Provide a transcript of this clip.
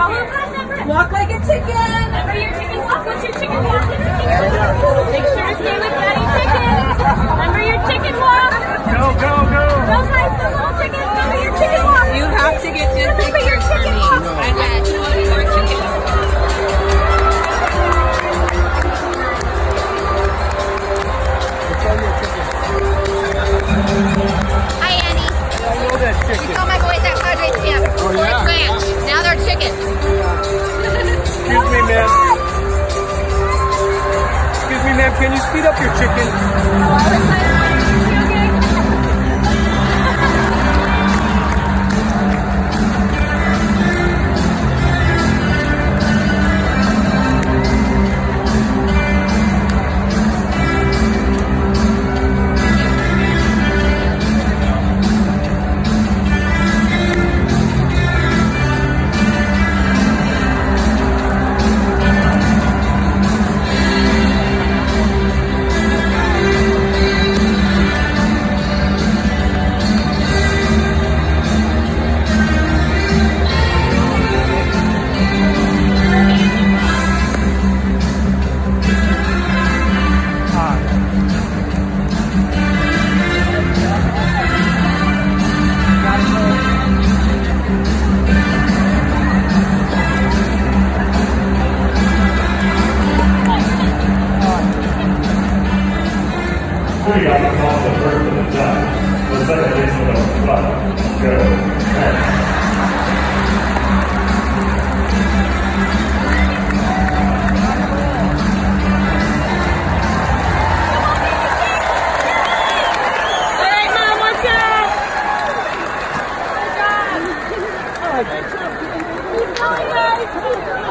Walk like a chicken. Remember your chicken walk. What's your chicken walk? Make sure to stay with Daddy Chicken. Remember your chicken walk. Go, go, go. Go guys, the little chicken. Remember your chicken walk. You have to get good pictures for me. I had 2 more chickens. Hi, Annie. I know that chicken. You saw my boys at Padres camp. yeah. Ranch. Now they're chickens. Excuse me, ma'am. Excuse me, ma'am. Can you speed up your chicken? We got the call the first of the time. The second baseman of the club. Go. Good job. Good job. Keep going, guys.